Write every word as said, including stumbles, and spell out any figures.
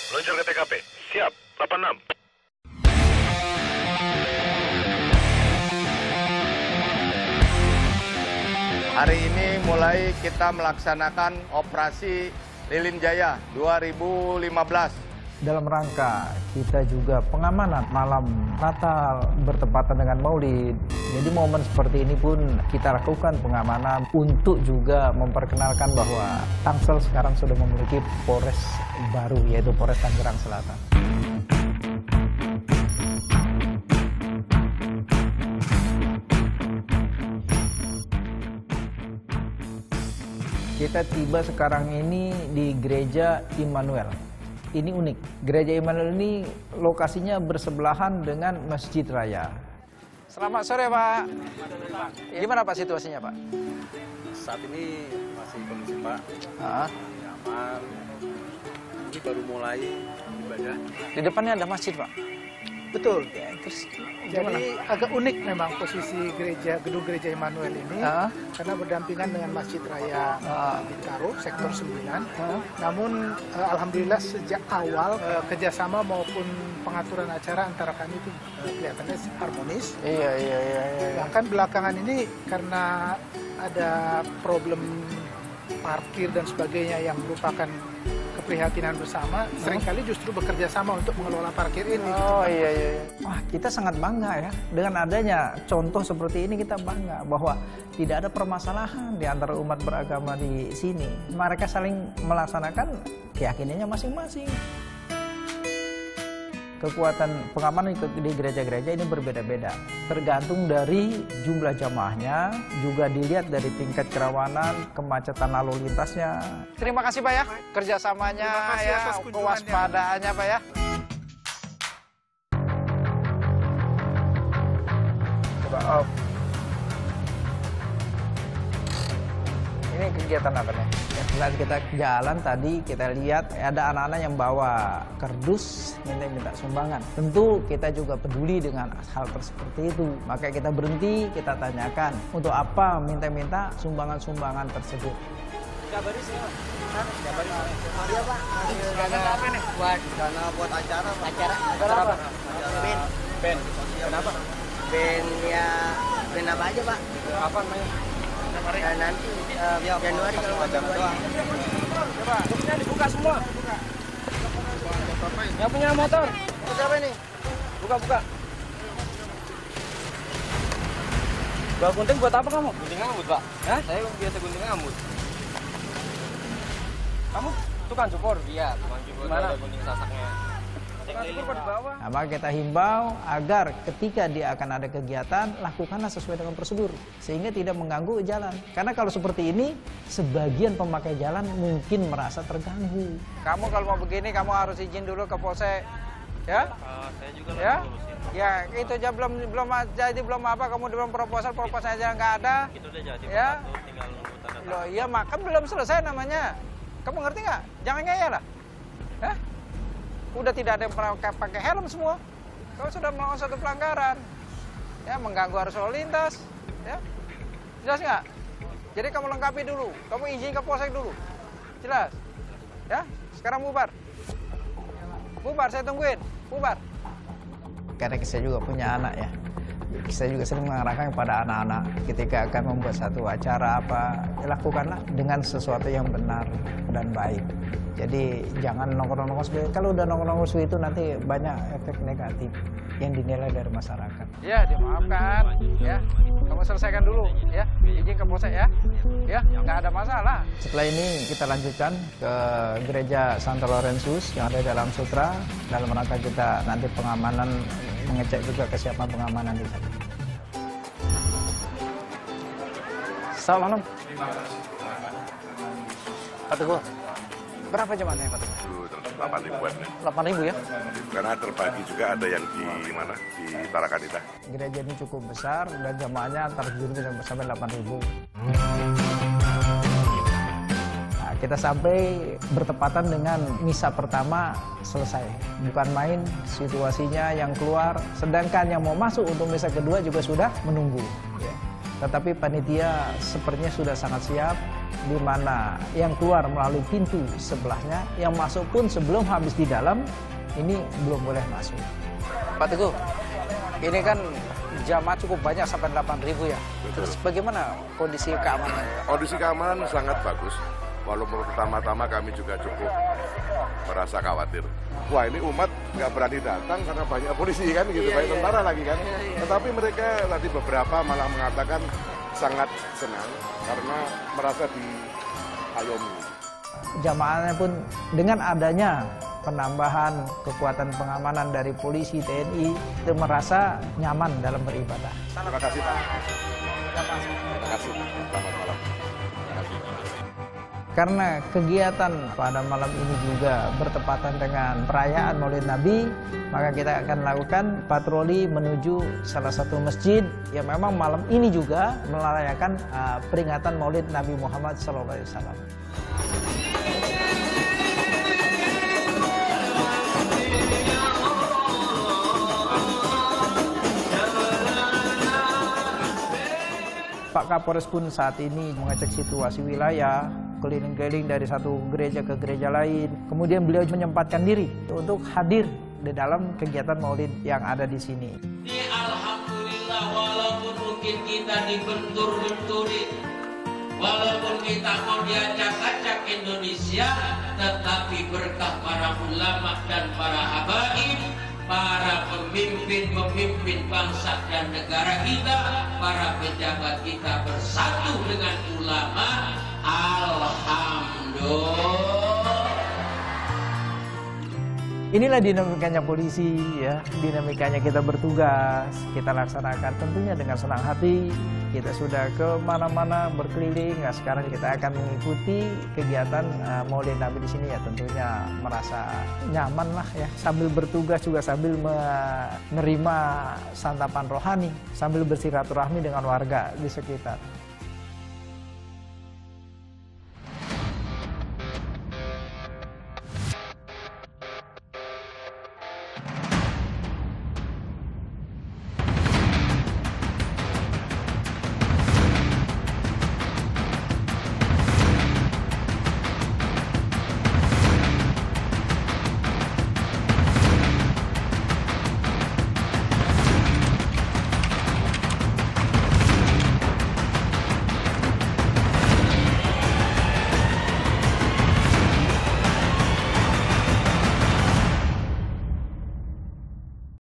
Meluncur ke T K P. Siap, delapan enam. Hari ini mulai kita melaksanakan operasi Lilin Jaya dua ribu lima belas. Dalam rangka kita juga pengamanan malam Natal bertepatan dengan Maulid. Jadi momen seperti ini pun kita lakukan pengamanan untuk juga memperkenalkan bahwa Tangsel sekarang sudah memiliki Polres baru, yaitu Polres Tangerang Selatan. Kita tiba sekarang ini di Gereja Immanuel. Ini unik. Gereja Immanuel ini lokasinya bersebelahan dengan Masjid Raya. Selamat sore, Pak. Gimana, Pak, situasinya, Pak? Saat ini masih kondisi, Pak. Ah. Aman. Ini baru mulai ibadah. Di depannya ada masjid, Pak. Betul. Ya, terus Jadi gimana? agak unik memang posisi gereja gedung gereja Immanuel ini Ah. karena berdampingan dengan Masjid Raya Ah. Bintaro sektor sembilan. Ah. Namun eh, alhamdulillah sejak awal eh, kerjasama maupun pengaturan acara antara kami itu eh, kelihatannya harmonis. Iya, iya, iya, iya. Bahkan belakangan ini karena ada problem parkir dan sebagainya yang merupakan keprihatinan bersama, seringkali justru bekerja sama untuk mengelola parkir ini. Oh iya, iya. Wah, kita sangat bangga ya. Dengan adanya contoh seperti ini kita bangga bahwa tidak ada permasalahan di antara umat beragama di sini. Mereka saling melaksanakan keyakinannya masing-masing. Kekuatan pengamanan di gereja-gereja ini berbeda-beda. Tergantung dari jumlah jamaahnya, juga dilihat dari tingkat kerawanan, kemacetan lalu lintasnya. Terima kasih, Pak, ya. Kerjasamanya, Terima kasih ya, atas kunjungannya. kewaspadaannya, Pak, ya. Coba off. Ini kegiatan apa nih? Setelah kita jalan tadi, kita lihat ada anak-anak yang bawa kardus minta-minta sumbangan. Tentu kita juga peduli dengan hal seperti itu. Maka kita berhenti, kita tanyakan untuk apa minta-minta sumbangan-sumbangan tersebut. Kabarin sih, Pak. Kabarin. Iya, Pak. Dana apa nih? Buat Dana buat acara, Pak. acara. Acara apa? Ben. Ben. Kenapa? Ben ya ben apa aja, Pak? Apa namanya? Dan nanti eh, Ya, Januari kalau nggak Februari. Coba, kupnya dibuka semua. Yang punya motor. Siapa ini? Buka, buka. Bawa gunting buat apa kamu? Gunting rambut, Pak. Hah? Saya biasa gunting rambut. Kamu tukang cukur? Iya, tukang cukur. Gimana? Ada gunting sasaknya. Tukang cukur kok di bawah? Nah, maka kita himbau agar ketika dia akan ada kegiatan, lakukanlah sesuai dengan prosedur. Sehingga tidak mengganggu jalan. Karena kalau seperti ini, sebagian pemakai jalan mungkin merasa terganggu. Kamu kalau mau begini, kamu harus izin dulu ke Polsek. Ya? Uh, saya juga Ya? Ya, itu aja belum belum jadi belum apa, kamu belum proposal, proposal aja nggak ada. Itu udah jadi, Ya? Pak. Tinggal nunggu tanda tangan. Loh, iya, maka belum selesai namanya. Kamu ngerti nggak? Jangan ngeyel lah. Hah? Udah tidak ada yang pakai, pakai helm semua. Kau sudah melakukan satu pelanggaran. Ya, mengganggu arus lalu lintas. Ya. Jelas nggak? Jadi kamu lengkapi dulu. Kamu izin ke Polsek dulu. Jelas? Ya? Sekarang bubar. Bubar, saya tungguin. Bubar. Karena saya juga punya anak ya. Saya juga sering mengarahkan kepada anak-anak ketika akan membuat satu acara apa, ya lakukanlah dengan sesuatu yang benar dan baik. Jadi jangan nongkrong-nongkrong seperti itu. Kalau udah nongkrong-nongkrong seperti itu nanti banyak efek negatif yang dinilai dari masyarakat. Ya, dimaafkan. Ya, kamu selesaikan dulu. Ya, izin ke Polsek ya. Ya, nggak ada masalah. Setelah ini kita lanjutkan ke gereja Santo Laurentius yang ada dalam Sutra. Dalam rangka kita nanti pengamanan, mengecek juga kesiapan pengamanan di sana. Assalamualaikum. Pak Teguh, berapa jamannya Pak Teguh? delapan ribuan. delapan ribu ya? Karena terbagi juga ada yang di mana? Di Tarakanita. Gereja ini cukup besar dan jamaahnya antara tujuh ribu sampai delapan ribu. Nah, kita sampai bertepatan dengan misa pertama selesai. Bukan main situasinya yang keluar, sedangkan yang mau masuk untuk misa kedua juga sudah menunggu. Ya. Tetapi panitia sepertinya sudah sangat siap di mana yang keluar melalui pintu sebelahnya, yang masuk pun sebelum habis di dalam, ini belum boleh masuk. Pak Teguh, ini kan jamaah cukup banyak sampai delapan ribu ya. Betul. Terus bagaimana kondisi keamanan? Kondisi keamanan sangat bagus. Walaupun pertama-tama kami juga cukup merasa khawatir. Wah, ini umat nggak berani datang karena banyak polisi kan gitu, banyak tentara lagi kan. Tetapi mereka tadi beberapa malah mengatakan sangat senang karena merasa diayomi. Jamaahnya pun dengan adanya penambahan kekuatan pengamanan dari polisi, T N I, itu merasa nyaman dalam beribadah. Terima kasih Pak. Terima kasih. Selamat malam. Terima kasih. Karena kegiatan pada malam ini juga bertepatan dengan perayaan Maulid Nabi, maka kita akan lakukan patroli menuju salah satu masjid yang memang malam ini juga merayakan uh, peringatan Maulid Nabi Muhammad shallallahu alaihi wasallam. Pak Kapolres pun saat ini mengecek situasi wilayah, keliling-keliling dari satu gereja ke gereja lain. Kemudian beliau menyempatkan diri untuk hadir di dalam kegiatan Maulid yang ada di sini. Alhamdulillah, walaupun mungkin kita dibentur-benturi, walaupun kita mau diacak-acak Indonesia, tetapi berkah para ulama dan para habaib, para pemimpin-pemimpin bangsa dan negara kita, para pejabat kita bersatu dengan ulama. Alhamdulillah. Inilah dinamikanya polisi ya, dinamikanya kita bertugas, kita laksanakan tentunya dengan senang hati. Kita sudah ke mana-mana berkeliling, nah sekarang kita akan mengikuti kegiatan uh, Maulid Nabi di sini ya, tentunya merasa nyaman lah ya. Sambil bertugas juga sambil menerima santapan rohani, sambil bersilaturahmi dengan warga di sekitar.